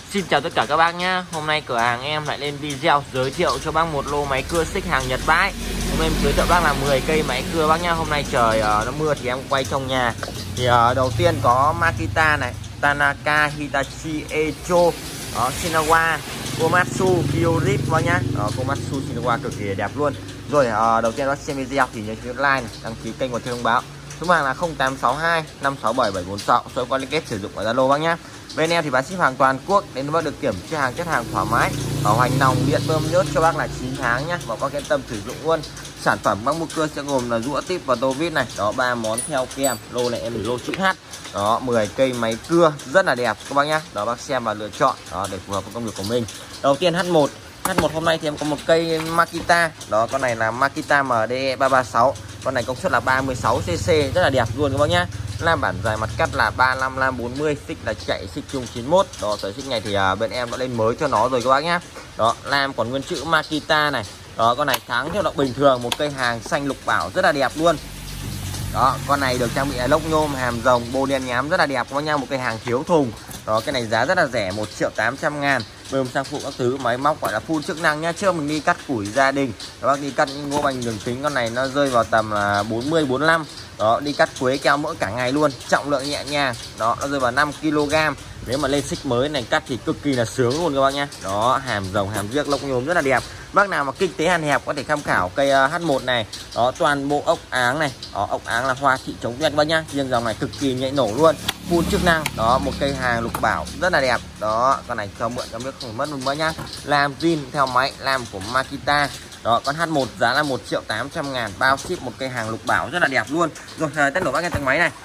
Xin chào tất cả các bác nhá. Hôm nay cửa hàng em lại lên video giới thiệu cho bác một lô máy cưa xích hàng Nhật bãi. Hôm nay em giới thiệu bác là 10 cây máy cưa bác nhá. Hôm nay trời nó mưa thì em quay trong nhà. Thì đầu tiên có Makita này, Tanaka, Hitachi, Echo, Shinawa, Komatsu, Kyorit bác nhá. Komatsu, Shinawa cực kỳ đẹp luôn. Rồi đầu tiên bác xem video thì nhớ like này, đăng ký kênh và thông báo. Số hàng là 0862 567 746, số có liên kết sử dụng ở Zalo bác nhá. Bên em thì bán ship hàng toàn quốc, đến bác được kiểm tra hàng chất hàng thoải mái, bảo hành nòng điện bơm nhớt cho bác là 9 tháng nhá, và có yên tâm sử dụng luôn. Sản phẩm bác mua cưa sẽ gồm là rũa tip và tô vít này, đó 3 món theo kèm. Lô này em để lô chữ H, đó 10 cây máy cưa rất là đẹp các bác nhá, đó bác xem và lựa chọn đó để phù hợp với công việc của mình. Đầu tiên H1 hôm nay thì em có một cây Makita, đó con này là Makita MDE 336, con này công suất là 36cc, rất là đẹp luôn các bác nhá. Lam bản dài mặt cắt là 35 lam 40, xích là chạy xích chung 91. Đó tới xích này thì bên em đã lên mới cho nó rồi các bác nhá. Đó lam còn nguyên chữ Makita này. Đó con này tháng theo động bình thường, một cây hàng xanh lục bảo rất là đẹp luôn. Đó con này được trang bị lốc nhôm, hàm rồng, bô đen nhám rất là đẹp các bác nhá, một cây hàng thiếu thùng. Đó cái này giá rất là rẻ, 1.800.000. Bơm sang phụ các thứ, máy móc gọi là full chức năng nhá. Trước mình đi cắt củi gia đình, các bác đi cắt những gỗ bành đường kính, con này nó rơi vào tầm 40 45. Đó đi cắt quế keo mỡ cả ngày luôn, trọng lượng nhẹ nhàng. Đó nó rơi vào 5 kg. Nếu mà lên xích mới này cắt thì cực kỳ là sướng luôn các bác nhá. Đó hàm rồng, hàm riếc, lốc nhôm rất là đẹp. Bác nào mà kinh tế hạn hẹp có thể tham khảo cây H1 này. Đó toàn bộ ốc áng này, đó, ốc áng là hoa thị chống vẹt bác nhá. Riêng dòng này cực kỳ nhạy nổ luôn, full chức năng. Đó một cây hàng lục bảo rất là đẹp. Đó con này cho mượn cho biết không mất luôn bác nhá. Làm zin theo máy, làm của Makita. Đó con H1 giá là 1.800.000, bao ship, một cây hàng lục bảo rất là đẹp luôn. Rồi test nổ bác nghe tiếng máy này.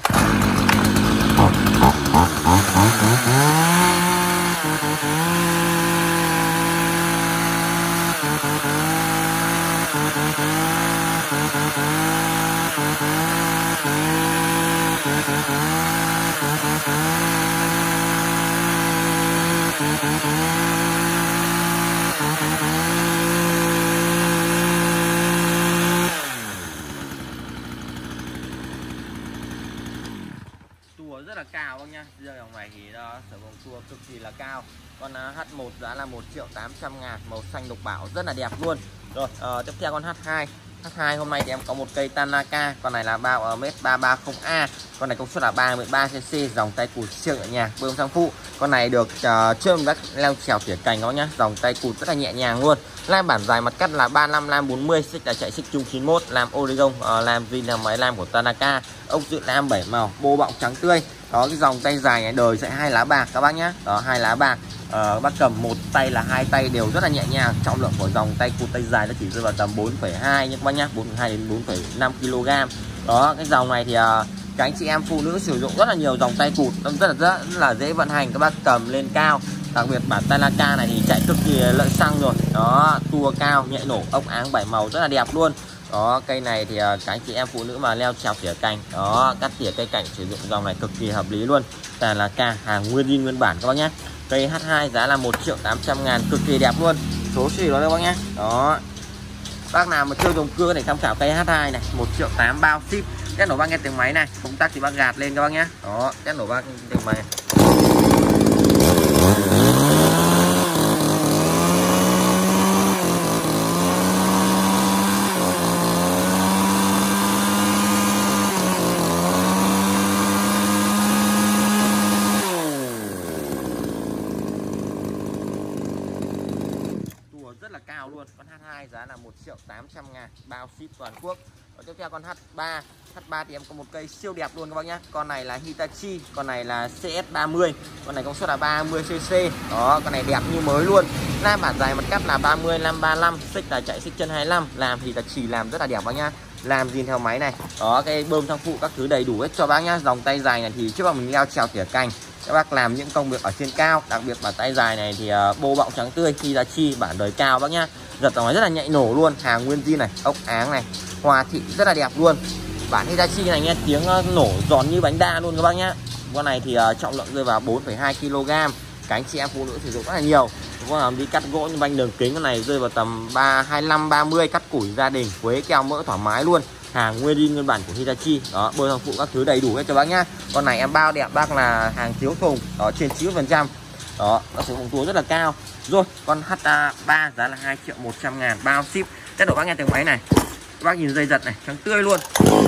Tua rất là cao bác nhá. Riêng dòng này thì sử dụng tua cực kỳ là cao. Con H1 giá là 1.800.000, màu xanh lục bảo rất là đẹp luôn. Rồi tiếp theo con H2 hôm nay thì em có một cây Tanaka, con này là bao ở mét 330A, con này công suất là 33cc, dòng tay cụt siêu nhẹ nhàng, bơm sang phụ. Con này được trơm các leo trèo tỉa cành đó nhá, dòng tay cụt rất là nhẹ nhàng luôn. Lam bản dài mặt cắt là 35 lam 40, xích là chạy xích chung 91, làm Oregon, làm zin là máy lam của Tanaka, ốc dự lam 7 màu, bô bọng trắng tươi. Đó cái dòng tay dài này đời sẽ 2 lá bạc các bác nhá, đó 2 lá bạc. Bác cầm một tay là 2 tay đều rất là nhẹ nhàng. Trọng lượng của dòng tay cụt tay dài nó chỉ rơi vào tầm 4,2 nhé các bác nhá, 4,2 đến 4,5 kg. Đó cái dòng này thì các anh chị em phụ nữ sử dụng rất là nhiều dòng tay cụt, rất là dễ vận hành, các bác cầm lên cao. Đặc biệt bản Tanaka này thì chạy cực kỳ lợi xăng rồi. Đó tua cao nhạy nổ, ốc áng 7 màu rất là đẹp luôn. Đó cây này thì các anh chị em phụ nữ mà leo trèo tỉa cành, đó cắt tỉa cây cảnh sử dụng dòng này cực kỳ hợp lý luôn. Tanaka hàng nguyên zin nguyên bản các bác nhé. Cây H2 giá là 1.800.000, cực kỳ đẹp luôn. Số xì đó các bác nhé. Đó bác nào mà chưa dùng cưa để tham khảo cây H2 này, 1.800.000 bao ship. Test nổ bác nghe tiếng máy này, công tắc thì bác gạt lên các bác nhé. Đó test nổ bác tiếng máy. Rất là cao luôn. Con H2 giá là 1.800.000, bao ship toàn quốc. Và tiếp theo con H3 thì em có một cây siêu đẹp luôn các bác nhé. Con này là Hitachi, con này là CS30, con này công suất là 30cc. Đó con này đẹp như mới luôn. Lam bản dài mặt cắt là 30 lam 35, xích là chạy xích chân 25, làm Hitachi làm rất là đẹp bác nhá. Làm zin theo máy này. Đó cái bơm thang phụ các thứ đầy đủ hết cho bác nhá. Dòng tay dài này thì trước mà mình leo trèo tỉa cành, các bác làm những công việc ở trên cao, đặc biệt bản tay dài này thì bô bọng trắng tươi, Hitachi bản đời cao bác nhá. Giật dòng này rất là nhạy nổ luôn, hàng nguyên zin này, ốc áng này, hoa thị rất là đẹp luôn. Bản Hitachi này nghe tiếng nổ giòn như bánh đa luôn các bác nhá. Con này thì trọng lượng rơi vào 4,2 kg. Các anh chị em phụ nữ sử dụng rất là nhiều. Đi cắt gỗ như banh đường kính, con này rơi vào tầm 25 30, cắt củi gia đình, quế keo mỡ thoải mái luôn. hàng nguyên zin nguyên bản của Hitachi. Đó, bơi hàng phụ các thứ đầy đủ hết cho bác nhá. Con này em bao đẹp bác là hàng thiếu thùng, đó trên 90%. Đó, nó sử dụng tua rất là cao. Rồi, con HA3 giá là 2.100.000 bao ship. Test độ bác nghe tiếng máy này. Các bác nhìn dây giật này, trắng tươi luôn.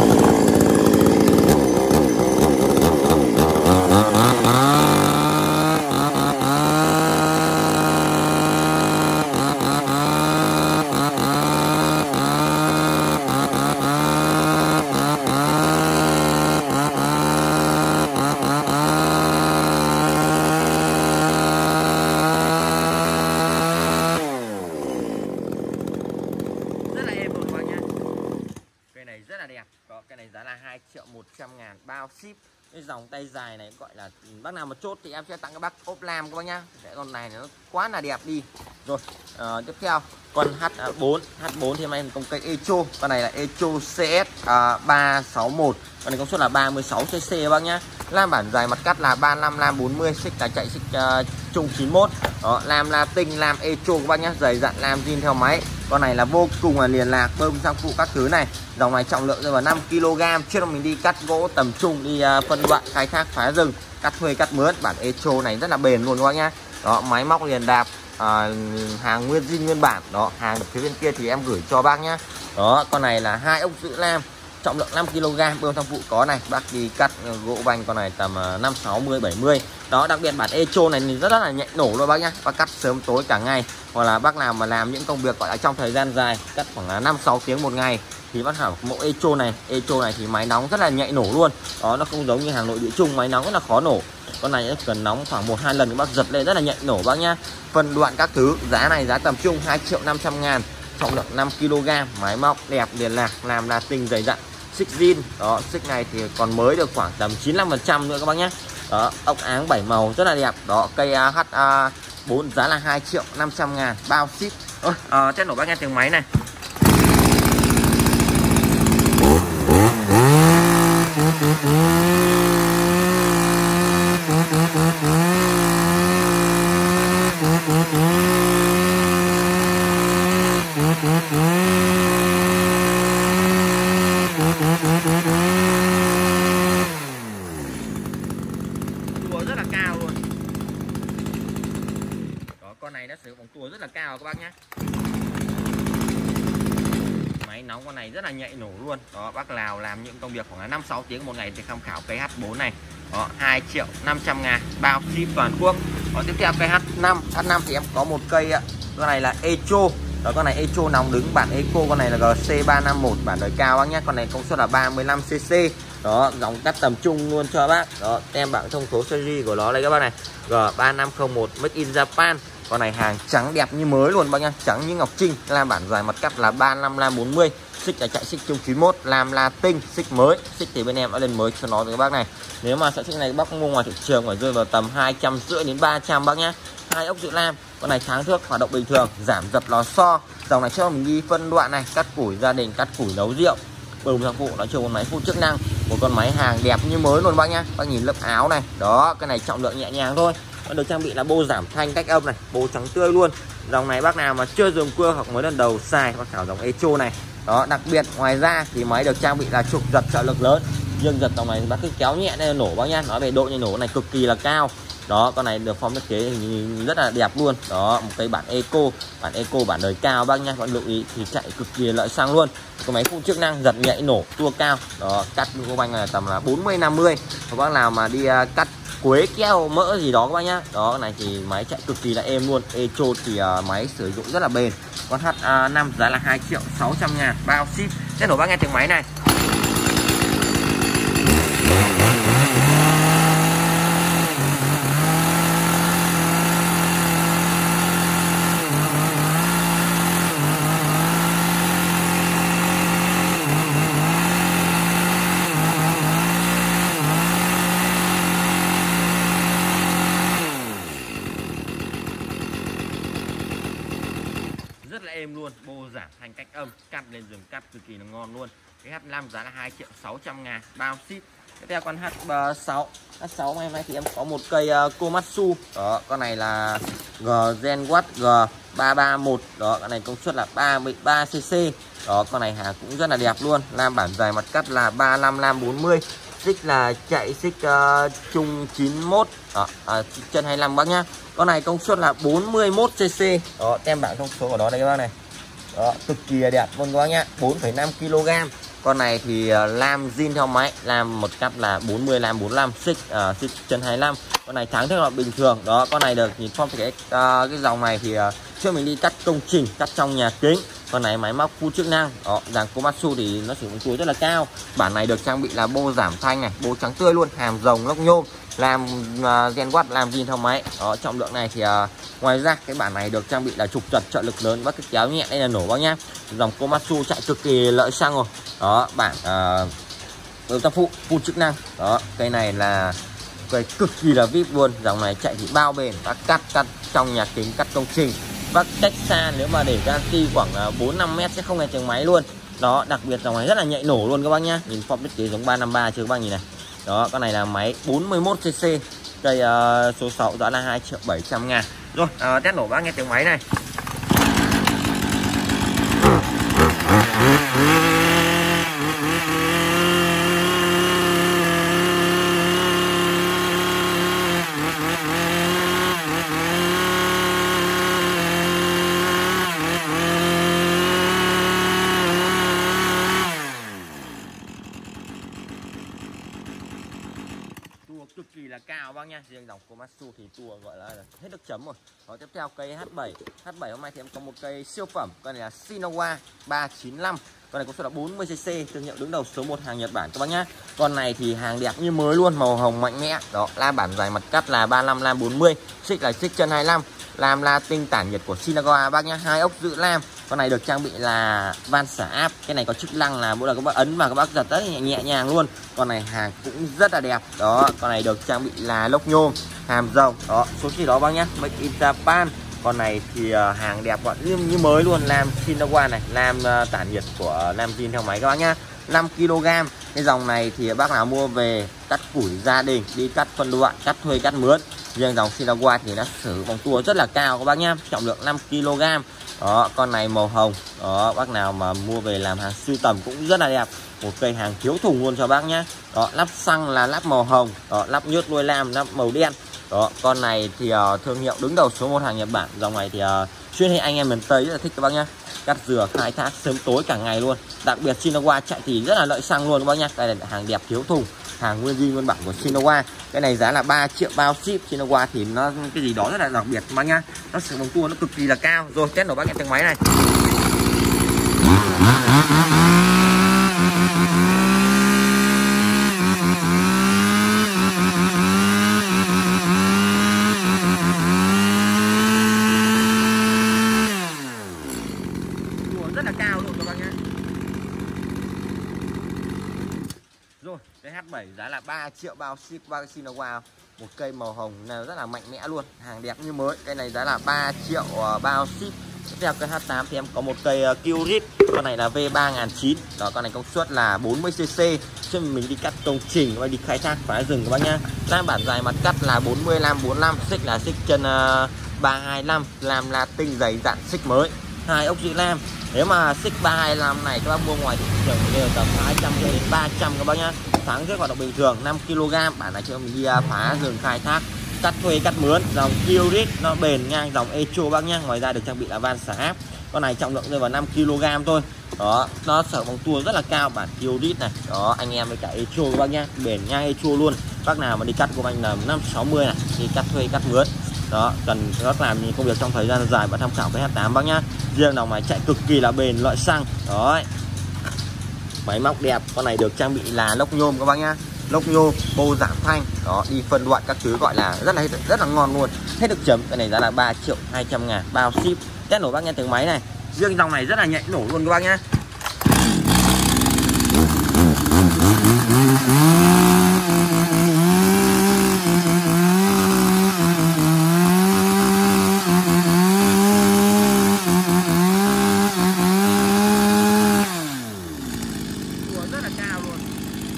Rất là đẹp. Có cái này giá là 2.100.000 bao ship. Cái dòng tay dài này gọi là bác nào mà chốt thì em sẽ tặng các bác ốp lam các bác nhá. Cái con này nó quá là đẹp đi. Rồi tiếp theo con H4 thì em công cây Echo. Con này là Echo CS 361. Con này công suất là 36cc các bác nhá. Lam bản dài mặt cắt là 35, lam 40, xích là chạy xích chung 91. Đó, lam Latin, lam Echo các bác nhá, dày dặn lam zin theo máy. Con này là vô cùng là liền lạc, bơm sang phụ các thứ này. Dòng này trọng lượng rơi vào 5 kg. Trước đó mình đi cắt gỗ tầm trung, đi phân đoạn khai thác phá rừng, cắt thuê cắt mướn. Bản Echo này rất là bền luôn các bác nhá. Đó, máy móc liền đạp, hàng nguyên zin nguyên bản. Đó, hàng phía bên kia thì em gửi cho bác nhá. Đó, con này là 2 ốc giữ lam, trọng lượng 5 kg, bơm sang phụ có này. Bác đi cắt gỗ banh con này tầm 5, 60, 70. Đó, đặc biệt bản Echo này thì rất là nhạy nổ luôn bác nhá. Bác cắt sớm tối cả ngày, hoặc là bác nào mà làm những công việc gọi là trong thời gian dài, cắt khoảng 5-6 tiếng một ngày thì bác hảo mẫu Echo này. Echo này thì máy nóng rất là nhạy nổ luôn. Đó, nó không giống như hàng nội địa chung, máy nóng rất là khó nổ. Con này cần nóng khoảng 1-2 lần thì bác giật lên rất là nhạy nổ bác nhá. Phân đoạn các thứ, giá này giá tầm trung 2.500.000, trọng lượng 5 kg, máy móc đẹp liền lạc, làm là tinh dày dặn, xích zin. Đó, xích này thì còn mới được khoảng tầm 95% nữa các bác nhé. Đó, ốc áng 7 màu rất là đẹp. Đó, cây HA4 giá là 2.500.000 bao ship. Test nổ bác nghe tiếng máy này. Tua rất là cao luôn. Đó, con này đã sử dụng tua rất là cao các bác nhé. Máy nóng con này rất là nhạy nổ luôn. Đó, bác nào làm những công việc khoảng 5-6 tiếng một ngày thì tham khảo cây H4 này. Đó, 2.500.000 bao ship toàn quốc. Đó, tiếp theo cây H5 thì em có một cây ạ. Con này là Echo. Đó, con này Echo nòng đứng, bản Echo con này là GC351 bản đời cao bác nhé. Con này công suất là 35cc. Đó, dòng cắt tầm trung luôn cho bác. Đó, tem bảng thông số series của nó đây các bác này, G3501 Made in Japan. Con này hàng trắng đẹp như mới luôn bác nhá, trắng như ngọc trinh. Lam bản dài mặt cắt là 35, lam 40, xích là chạy xích chung 91, lam Latin, xích mới. Xích thì bên em đã lên mới cho nó rồi các bác này. Nếu mà sợi xích này bác mua ngoài thị trường phải rơi vào tầm 250 đến 300 bác nhá. 2 ốc giữ lam. Con này tháng thước hoạt động bình thường, giảm dập lò xo. Dòng này cho mình đi phân đoạn này, cắt củi gia đình, cắt củi nấu rượu. Bơm sang phụ, nói chung con máy full chức năng, một con máy hàng đẹp như mới luôn bác nhá. Bác nhìn lớp áo này. Đó, cái này trọng lượng nhẹ nhàng thôi. Nó được trang bị là bô giảm thanh cách âm này, bô trắng tươi luôn. Dòng này bác nào mà chưa dùng cưa hoặc mới lần đầu xài bác thảo dòng Echo này. Đó, đặc biệt ngoài ra thì máy được trang bị là trục giật trợ lực lớn. Dương giật dòng này bác cứ kéo nhẹ nên nổ bác nhá. Nói về độ nhảy nổ này cực kỳ là cao. Đó, con này được form thiết kế rất là đẹp luôn. Đó, một cây bản Echo bản đời cao bác nhá. Con lưu ý thì chạy cực kỳ lợi xăng luôn. Cái máy full chức năng, giật nhạy nổ, tua cao. Đó, cắt gỗ banh này tầm là 40-50. Các bác nào mà đi cắt quế keo mỡ gì đó các bác nhá. Đó, cái này thì máy chạy cực kỳ là êm luôn. Echo thì máy sử dụng rất là bền. Con H5 giá là 2.600.000 bao ship. Sẽ nổ bác nghe tiếng máy này. Rất là êm luôn, bô giảm thanh cách âm, cắt lên rừng cắt cực kỳ là ngon luôn. Cái H5 giá là 2.600.000 bao ship. Tiếp theo con H6 ngày hôm nay thì em có một cây Komatsu. Đó, con này là Genwatt G331. Đó, con này công suất là 33cc. Đó, con này hàng cũng rất là đẹp luôn. Lam bản dài mặt cắt là 35, lam 40, xích là chạy xích chung 91 chân 25 bác nhá. Con này công suất là 41 cc. Đó, tem bảng thông số của nó đây các bác này. Đó, cực kỳ là đẹp luôn các bác nhá. 4,5 kg. Con này thì lam zin theo máy, lam một cắt là 40 lam 45 xích xích chân 25. Con này thắng thế là bình thường. Đó, con này được nhìn phong cái dòng này thì trước mình đi cắt công trình, cắt trong nhà kính. Con này máy móc full chức năng. Đó, dàn Komatsu thì nó sử dụng túi rất là cao. Bản này được trang bị là bô giảm thanh này, bô trắng tươi luôn, hàm rồng lốc nhôm, làm gen watt, làm zin theo máy. Đó, trọng lượng này thì ngoài ra cái bản này được trang bị là trục trật trợ lực lớn và cái kéo nhẹ đây là nổ bác nhá. Dòng Komatsu chạy cực kỳ lợi xăng rồi. Đó, bản đối tác phụ full chức năng. Đó, cây này là cây cực kỳ là vip luôn. Dòng này chạy thì bao bền, và cắt trong nhà kính, cắt công trình. Và cách xa nếu mà để garanti khoảng 4-5 mét sẽ không nghe tiếng máy luôn. Đó, đặc biệt dòng này rất là nhạy nổ luôn các bác nhá. Nhìn form thiết kế giống 353 chưa các bác nhìn này. Đó, con này là máy 41 cc. Cây số 6 giá là 2.700.000. Rồi, test nổ bác nghe tiếng máy này. Tua cực kỳ là cao bác nha. Riêng dòng Komatsu thì tua gọi là hết nước chấm rồi. Đó, tiếp theo cây H7. H7 hôm nay thì em có một cây siêu phẩm. Con này là Shinawa 395. Con này có số là 40cc, thương hiệu đứng đầu số 1 hàng Nhật Bản các bác nhá. Con này thì hàng đẹp như mới luôn, màu hồng mạnh mẽ. Đó, lam bản dài mặt cắt là 35 lam 40, xích là xích chân 25. Lam la tinh tản nhiệt của Shinawa bác nhá, 2 ốc giữ lam. Con này được trang bị là van xả áp. Cái này có chức năng là mỗi lần các bác ấn và các bác giật rất nhẹ nhàng luôn. Con này hàng cũng rất là đẹp. Đó, con này được trang bị là lốc nhôm, hàm rồng. Đó, số chỉ đó bác nhá, Made in Japan. Con này thì hàng đẹp gọn như mới luôn. Lam Shinawa này, lam tản nhiệt của lam zin theo máy các bác nhá. 5 kg. Cái dòng này thì bác nào mua về cắt củi gia đình, đi cắt phân đoạn, cắt thuê, cắt mướn. Riêng dòng Shinawa thì nó sử dụng vòng tua rất là cao các bác nhá, trọng lượng 5 kg. Đó, con này màu hồng. Đó, bác nào mà mua về làm hàng sưu tầm cũng rất là đẹp. Một cây hàng thiếu thùng luôn cho bác nhá. Đó, lắp xăng là lắp màu hồng. Đó, lắp nhớt nuôi lam, lắp màu đen. Đó, con này thì thương hiệu đứng đầu số 1 hàng Nhật Bản. Dòng này thì chuyên hệ anh em miền Tây rất là thích các bác nhá. Cắt dừa khai thác sớm tối cả ngày luôn. Đặc biệt Shinawa chạy thì rất là lợi xăng luôn các bác nhá. Đây là hàng đẹp thiếu thùng, hàng nguyên zin nguyên bản của Shinawa. Cái này giá là 3 triệu bao ship. Shinawa thì nó cái gì đó rất là đặc biệt các bác nhá. Nó sử dụng tua nó cực kỳ là cao. Rồi, test nổ bác nghe tiếng máy này. Rất là cao luôn các bác nhé. Rồi, cái H7 giá là 3 triệu bao ship qua Shinawa. Một cây màu hồng nào rất là mạnh mẽ luôn, hàng đẹp như mới. Cây này giá là 3 triệu bao ship. Tiếp theo cây H8 thì em có một cây Kyrit. Con này là V3009. Đó, con này công suất là 40cc. Cho mình đi cắt công trình và đi khai thác phá rừng các bác nhá. Lam bản dài mặt cắt là 40 lam 45, xích là xích chân 325, lam la tinh dày dặn xích mới, 2 ốc giữ lam. Nếu mà xích 325 này các bác mua ngoài thị trường đều tầm 200 đến 300 các bác nhá. Tháng rất hoạt động bình thường, 5 kg. Bản này cho mình đi phá rừng khai thác, cắt thuê, cắt mướn. Dòng Kyrit nó bền ngang dòng Echo bác nhá. Ngoài ra được trang bị là van xả áp. Con này trọng lượng rơi vào 5 kg thôi. Đó, nó sở vòng tua rất là cao bản Kyrit này. Đó, anh em với cả Echo bác nhá, bền ngang Echo luôn. Bác nào mà đi cắt của anh là 560 này, đi cắt thuê, cắt mướn. Đó, cần các làm công việc trong thời gian dài và tham khảo cái H8 bác nhá. Riêng dòng này chạy cực kỳ là bền, lợi xăng. Đó, máy móc đẹp. Con này được trang bị là lốc nhôm các bác nhá, lốc nhôm, bô giảm thanh. Đó, đi phân đoạn các thứ gọi là rất là ngon luôn, hết được chấm. Cái này giá là 3 triệu 200.000 bao ship. Test nổ bác nghe tiếng máy này. Riêng dòng này rất là nhạy nổ luôn các bác nhá. Rất là cao luôn.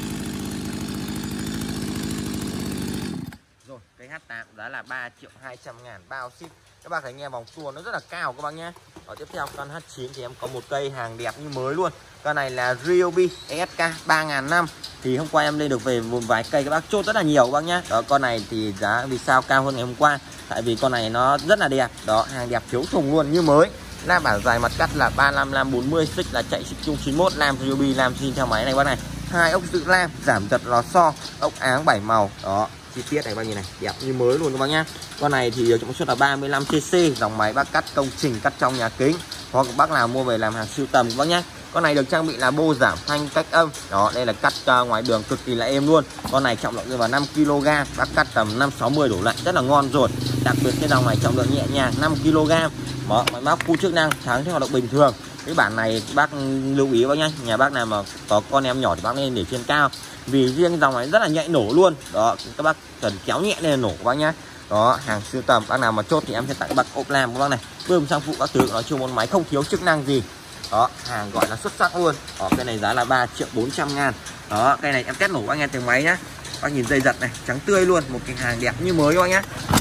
Rồi, cái H8 giá là 3 triệu 200.000 400.000 bao ship. Các bác thấy nghe vòng tua nó rất là cao các bác nhé. Ở tiếp theo con H9 thì em có một cây hàng đẹp như mới luôn. Con này là Ryobi ESK 3.500. Thì hôm qua em lên được về một vài cây các bác chốt rất là nhiều các bác nhé. Đó, con này thì giá vì sao cao hơn ngày hôm qua? Tại vì con này nó rất là đẹp. Đó, hàng đẹp thiếu thùng luôn như mới. Lam bản dài mặt cắt là 35 lam 40, xích là chạy xích chung 91, lam Ryobi lam zin theo máy này bác này. Hai ốc giữ lam, giảm giật lò xo, ốc áng 7 màu. Đó, chi tiết này bao nhiêu này, đẹp như mới luôn các bác nhá. Con này thì trọng suất là 35cc, dòng máy bác cắt công trình, cắt trong nhà kính, hoặc bác nào mua về làm hàng sưu tầm các bác nhá. Con này được trang bị là bô giảm thanh cách âm. Đó, đây là cắt ngoài đường cực kỳ là êm luôn. Con này trọng lượng rơi vào 5 kg, bác cắt tầm 5-60 đổ lại rất là ngon rồi. Đặc biệt cái dòng này trọng lượng nhẹ nhàng 5 kg. Đó, máy móc khu chức năng tháng theo hoạt động bình thường. Cái bản này bác lưu ý bác nhá, nhà bác nào mà có con em nhỏ thì bác nên để trên cao, vì riêng dòng này rất là nhạy nổ luôn. Đó, các bác cần kéo nhẹ lên nổ các bác nhá. Đó, hàng sưu tầm, bác nào mà chốt thì em sẽ tặng các bác ốp lam các bác này, bơm sang phụ các thứ, nói chung con máy không thiếu chức năng gì. Đó, hàng gọi là xuất sắc luôn. Đó, cái này giá là 3.400.000. Đó, cây này em test nổ bác nghe tiếng máy nhá. Bác nhìn dây giật này, trắng tươi luôn, một cái hàng đẹp như mới các bác nhá.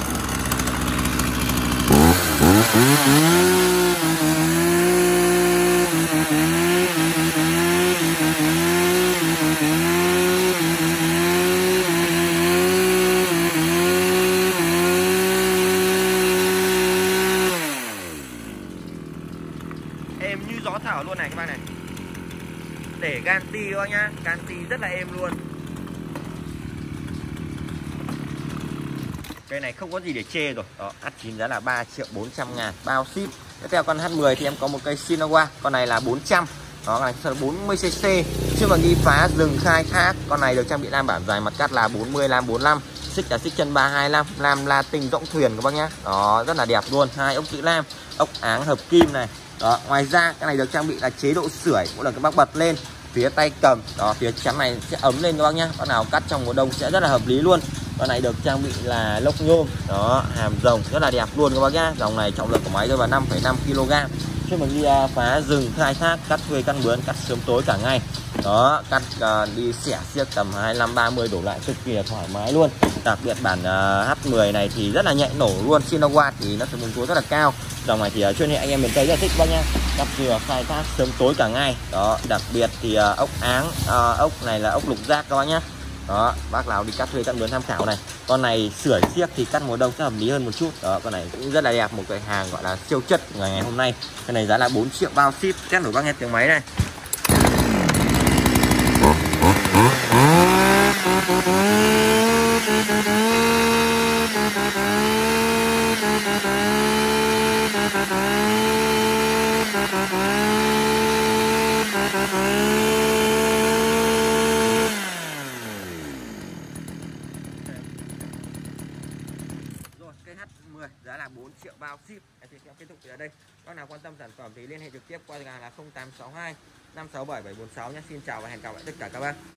Êm như gió thở luôn này các bạn này. Để ganti các bác nhá, ganti rất là êm luôn. Cây này không có gì để chê rồi. Đó, H9 giá là 3.400.000 bao ship. Tiếp theo con H10 thì em có một cây Shinawa, con này là 400. Đó, con này là 40cc. Chưa mà nghi phá rừng khai thác. Con này được trang bị lam bản dài mặt cắt là 40 lam 45, xích là xích chân 325, lam Latin rỗng thuyền các bác nhá. Đó, rất là đẹp luôn. Hai ốc giữ lam, ốc áng hợp kim này. Đó, ngoài ra cái này được trang bị là chế độ sưởi, mỗi lần các bác bật lên phía tay cầm, đó, phía chắn này sẽ ấm lên các bác nhá. Bác nào cắt trong mùa đông sẽ rất là hợp lý luôn. Con này được trang bị là lốc nhôm, đó, hàm rồng rất là đẹp luôn các bác nhá. Dòng này trọng lượng của máy rơi vào 5,5 kg. Khi mà đi phá rừng khai thác, cắt thuê cắt mướn, cắt sớm tối cả ngày. Đó, cắt đi xẻ xiếc tầm 25-30 đổ lại cực kỳ là thoải mái luôn. Đặc biệt bản H10 này thì rất là nhạy nổ luôn. Shinawa thì nó sử dụng túi rất là cao. Dòng này thì chuyên hệ anh em miền Tây rất là thích bác nhá. Cắt dừa khai thác sớm tối cả ngày. Đó, đặc biệt thì ốc áng, ốc này là ốc lục giác các bác nhá. Đó, bác nào đi cắt thuê cắt mướn tham khảo này. Con này sưởi xiếc thì cắt mùa đông sẽ hợp lý hơn một chút. Đó, con này cũng rất là đẹp, một cái hàng gọi là siêu chất ngày hôm nay. Cái này giá là 4 triệu bao ship. Test nổi bác nghe tiếng máy này. Rồi, cây H10 giá là 4 triệu bao ship. Thì sẽ kết thúc ở đây. Bác nào quan tâm sản phẩm thì liên hệ trực tiếp qua nhà là 0862 567 746 nhé. Xin chào và hẹn gặp lại tất cả các bác.